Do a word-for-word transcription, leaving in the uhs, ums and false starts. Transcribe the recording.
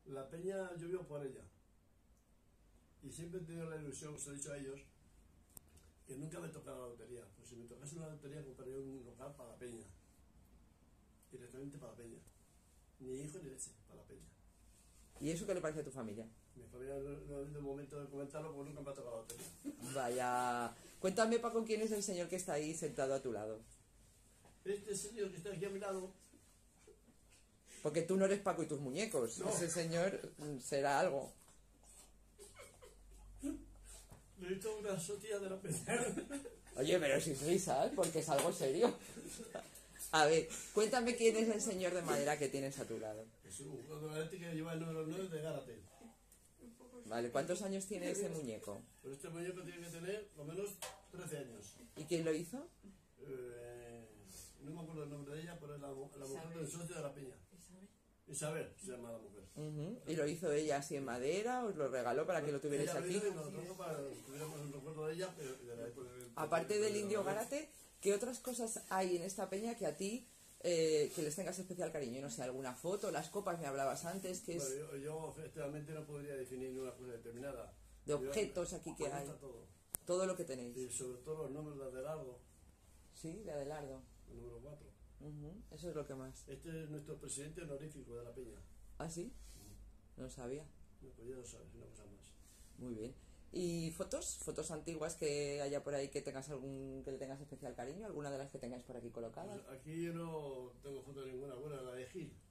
La peña yo vivo por ella. Y siempre he tenido la ilusión, os he dicho a ellos, que nunca me tocara la lotería. Pues si me tocase una lotería, compraría un local para la peña. Directamente para la peña. Ni hijo ni leche, para la peña. ¿Y eso qué le parece a tu familia? Mi familia no, no es el momento de comentarlo porque nunca me ha tocado la lotería. Vaya... Cuéntame, Paco, ¿quién es el señor que está ahí sentado a tu lado? Este señor que está aquí a mi lado... Porque tú no eres Paco y tus muñecos. No. Ese señor será algo. Le he visto una sotilla de la peña. Oye, pero sin risas, porque es algo serio. A ver, cuéntame quién es el señor de madera que tienes a tu lado. Es un jugador de este que lleva el número nueve de Gárate. Vale, ¿cuántos años tiene ese muñeco? Pues este muñeco tiene que tener lo menos trece años. ¿Y quién lo hizo? Eh, no me acuerdo el nombre de ella, pero es la, la mujer del socio de la peña. Isabel. Isabel se llama la mujer. Uh-huh. ¿Y lo hizo ella así en madera? ¿Os lo regaló para que lo tuvierais Ella lo aquí? hizo y nos lo trajo para que tuviéramos un recuerdo de ella, pero de la época del- Aparte del indio Gárate, ¿qué otras cosas hay en esta peña que a ti eh, que les tengas especial cariño? No sé, alguna foto, las copas me hablabas antes, que es Bueno, yo, yo efectivamente no podría definir una cosa determinada. de objetos aquí que Me hay. gusta todo. Todo lo que tenéis. Y sobre todo los nombres de Adelardo, Sí, de Adelardo. el número cuatro. Uh-huh. Eso es lo que más. Este es nuestro presidente honorífico de la peña. ¿Ah, sí? No sabía. No, pues ya lo sabes, una cosa más. Muy bien. ¿Y fotos? ¿Fotos antiguas que haya por ahí que tengas algún que le tengas especial cariño? ¿Alguna de las que tengáis por aquí colocadas? Pues aquí yo no tengo foto ninguna. Bueno, la de Gil.